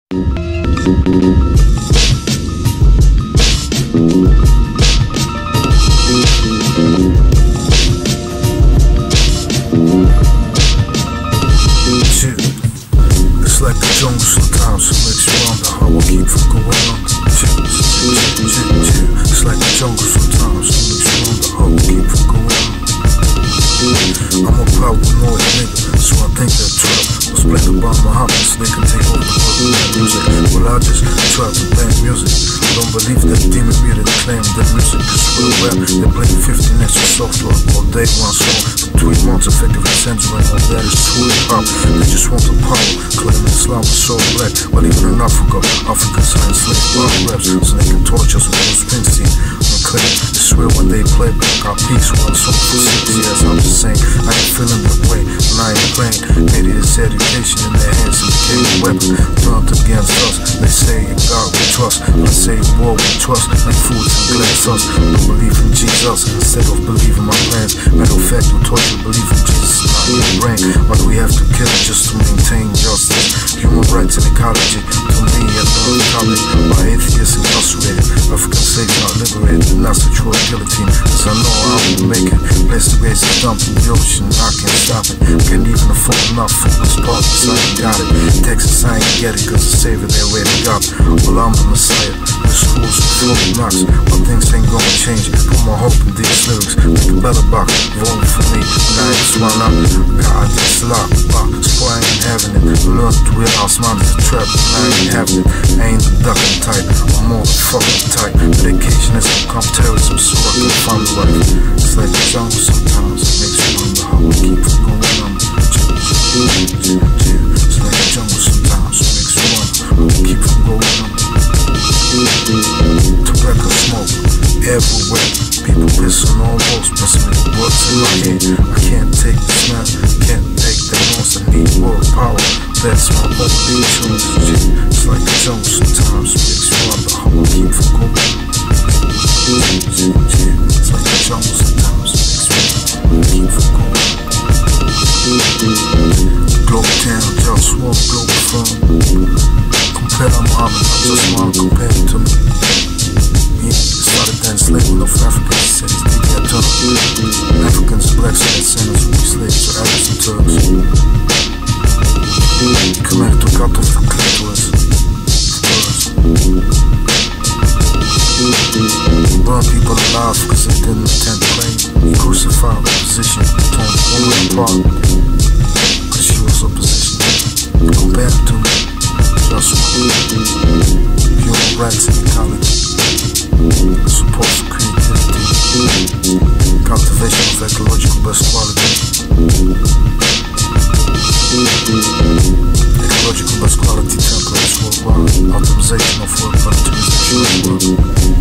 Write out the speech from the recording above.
It's like the jungle sometimes, it makes you wonder how I keep from going under. It's like the jungle sometimes, it makes you wonder how I keep from going under. I'm a paranoid nigga, so I think that trap was played about my homies, they can take over the world with music. Well, I just try to bang music. Don't believe that demon media claim that music is real rap. They play 15 inch of software all day, one song for 3 months, effectively censoring all that is true hip-hop. They just want the power, claiming Islam is so black. Well, even in Africa, Africans are enslaved by raps, so they can torture us with Bruce Springsteen. Okay, it's real when they play back our peace, one song for 6 years. I'm just saying, I ain't feeling that way, and I ain't praying. Maybe it's education in their hands, and became a weapon turned against us. They say in God we trust, I say in war we trust, like fools and glass us. Don't believe in Jesus instead of believing my plans. Matter of fact, we taught you to believe in Jesus, not in your brain. Why do we have to kill just to maintain justice? Human rights and ecology, to me, at the college, by atheists incarcerated. African slaves not liberated, and that's the true guillotine. Cause I know I will make it. Place the waste is dumped in the ocean, I can't stop it. Can't even afford enough for this partners, I ain't got it. Texas, I ain't get it, cause the savior they already got. Well, I'm the Messiah, the schools are full of knocks. But things ain't gonna change, put my hope in these lyrics. Make a better box, vote for me, and I ain't swung up. God, this lock, so I ain't having it. Learn to realize mine is a trap, and I ain't having it. I ain't the ducking type, I'm more the fucking type. Medication has become terrorism, so I can find the right. It's like the jungle sometimes, it makes you wonder how I keep from going under. It's like the jungle sometimes, it makes you wonder how I keep from going under. Tobacco smoke everywhere, people pissing on walls, messing with words in my head. I can't take the smell, can't take the noise, I need world power. That's my only choice. It's like the jungle sometimes, it makes you wonder how I keep from going under. It's like the jungle sometimes, it makes me wonder how I keep from going under. Global town, JustWar, Globalfirm. Compare Muhammad, I just wanna compare it to me. He started to enslave enough Africans, cities, they get turned. Africans, blacks, and sinners will be slaves to Arabs and Turks. Committed to cut off the clitoris. Burn people alive because they didn't attend prayer. He crucified opposition, torn the woman apart because she was opposition. Compare it to me. Human rights and ecology, support for creativity, cultivation of ecological best quality, ecological best quality templates worldwide, optimization of work, optimization of work.